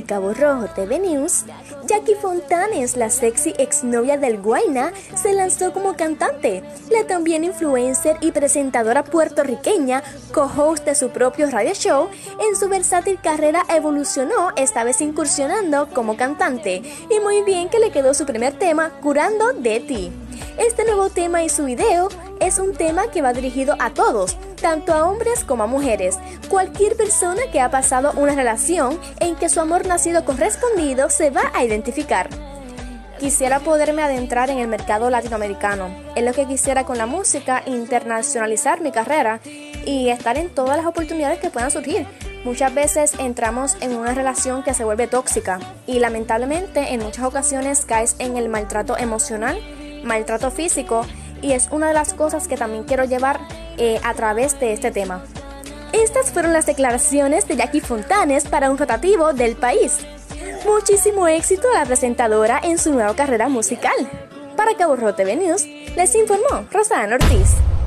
Cabo Rojo TV News, Jackie Fontanes, la sexy exnovia del Guayna, se lanzó como cantante. La también influencer y presentadora puertorriqueña, co-host de su propio radio show, en su versátil carrera evolucionó, esta vez incursionando como cantante. Y muy bien que le quedó su primer tema, Curando de Ti. Este nuevo tema y su video es un tema que va dirigido a todos, tanto a hombres como a mujeres. Cualquier persona que ha pasado una relación en que su amor no ha sido correspondido se va a identificar. Quisiera poderme adentrar en el mercado latinoamericano. Es lo que quisiera con la música, internacionalizar mi carrera y estar en todas las oportunidades que puedan surgir. Muchas veces entramos en una relación que se vuelve tóxica y lamentablemente en muchas ocasiones caes en el maltrato emocional, maltrato físico, y es una de las cosas que también quiero llevar a través de este tema. Estas fueron las declaraciones de Jackie Fontanes para un rotativo del país. Muchísimo éxito a la presentadora en su nueva carrera musical. Para Cabo Rojo TV News, les informó Rosana Ortiz.